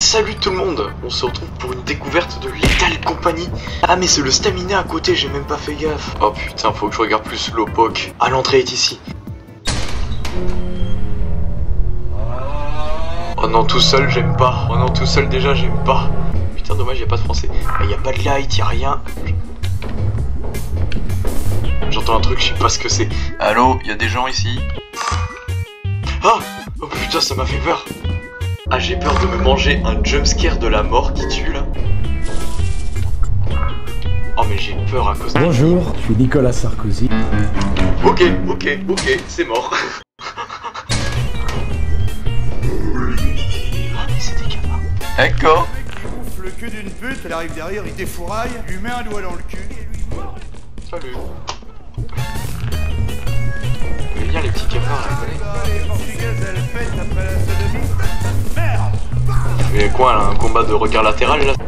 Salut tout le monde, on se retrouve pour une découverte de Lethal Company. Ah mais c'est le stamina à côté, j'ai même pas fait gaffe. Oh putain, faut que je regarde plus Slowpoke. Ah, l'entrée est ici. Oh non, tout seul j'aime pas. Oh non, tout seul déjà j'aime pas. Putain, dommage, y a pas de français. Y a pas de light, y a rien. J'entends un truc, je sais pas ce que c'est. Allô, y a des gens ici? Ah! Oh putain, ça m'a fait peur. Ah, j'ai peur de me manger un jumpscare de la mort qui tue là. Oh mais j'ai peur à cause de... Bonjour, je suis Nicolas Sarkozy. Ok, c'est mort. Ah mais c'est des gamins. D'accord. Il bouffe le cul d'une pute, elle arrive derrière, il défouraille, il lui met un doigt dans le cul et lui mord. Salut. Viens les petits cafards là, Les portugaises, elles pètent après la sodomie. Merde! mais quoi là, un combat de regard latéral là?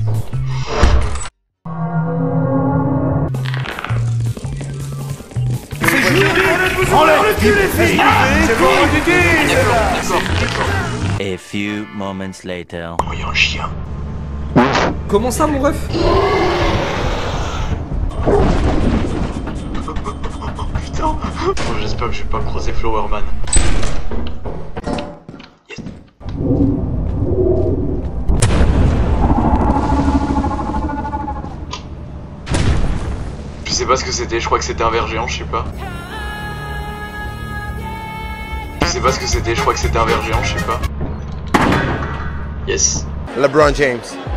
Enlève le cul les filles! C'est bon, D'accord. A few moments later. Oh, y'a un chien. Comment ça, mon ref? Putain. Oh, j'espère que je vais pas croiser Flowerman. Yes. Je sais pas ce que c'était, je crois que c'était un ver géant, je sais pas. Je sais pas ce que c'était, je crois que c'était un ver géant, je sais pas. Yes. LeBron James.